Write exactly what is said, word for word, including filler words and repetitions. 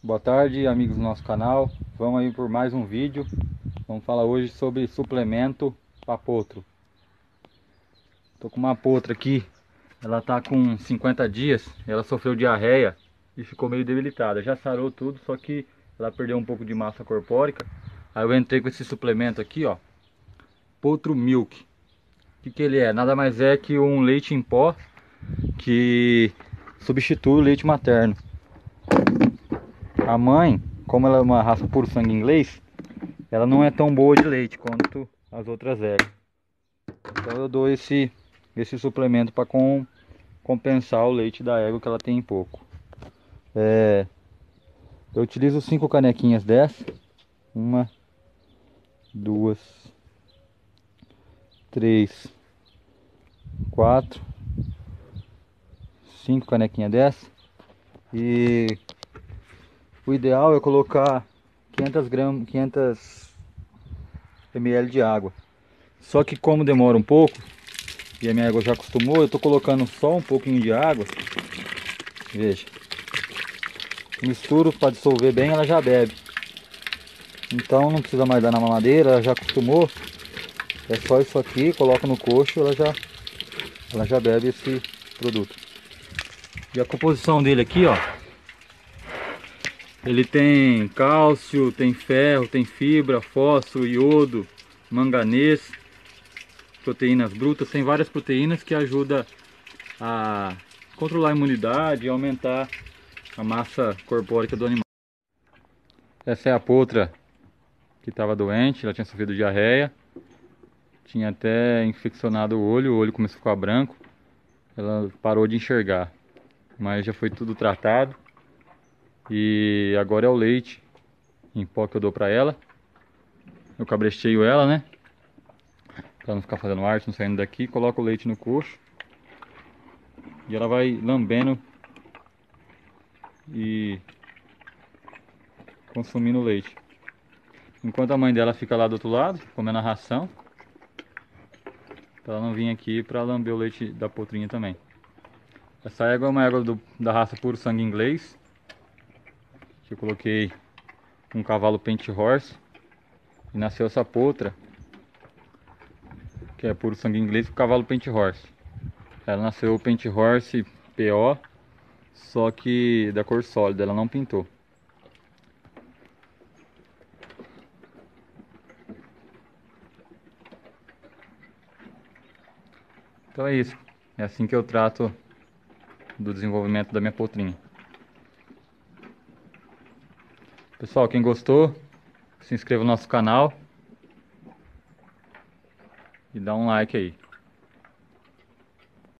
Boa tarde, amigos do nosso canal. Vamos aí por mais um vídeo. Vamos falar hoje sobre suplemento para potro. Tô com uma potra aqui. Ela tá com cinquenta dias. Ela sofreu diarreia e ficou meio debilitada. Já sarou tudo, só que ela perdeu um pouco de massa corpórica. Aí eu entrei com esse suplemento aqui, ó. Potro Milk. O que que ele é? Nada mais é que um leite em pó que substitui o leite materno. A mãe, como ela é uma raça puro sangue inglês, ela não é tão boa de leite quanto as outras eram. Então eu dou esse, esse suplemento para com, compensar o leite da égua que ela tem pouco. É, eu utilizo cinco canequinhas dessa. Uma, duas, três, quatro, cinco canequinhas dessa. E o ideal é colocar quinhentos gramas, quinhentos mililitros de água. Só que como demora um pouco e a minha água já acostumou, eu tô colocando só um pouquinho de água. Veja, misturo para dissolver bem, ela já bebe. Então não precisa mais dar na mamadeira, ela já acostumou. É só isso aqui, coloca no coxo, ela já, ela já bebe esse produto. E a composição dele aqui, ó. Ele tem cálcio, tem ferro, tem fibra, fósforo, iodo, manganês, proteínas brutas, tem várias proteínas que ajudam a controlar a imunidade e aumentar a massa corpórea do animal. Essa é a potra que estava doente, ela tinha sofrido diarreia, tinha até infeccionado o olho, o olho começou a ficar branco, ela parou de enxergar, mas já foi tudo tratado e agora é o leite em pó que eu dou para ela. Eu cabresteio ela, né, para não ficar fazendo arte, não saindo daqui, coloco o leite no coxo e ela vai lambendo e consumindo o leite. Enquanto a mãe dela fica lá do outro lado, comendo a ração, pra ela não vir aqui para lamber o leite da potrinha também. Essa égua é uma égua do, da raça puro sangue inglês, que eu coloquei um cavalo Paint Horse e nasceu essa potra, que é puro sangue inglês com cavalo Paint Horse. Ela nasceu Paint Horse P O, só que da cor sólida, ela não pintou. Então é isso, é assim que eu trato do desenvolvimento da minha potrinha. Pessoal, quem gostou, se inscreva no nosso canal e dá um like aí.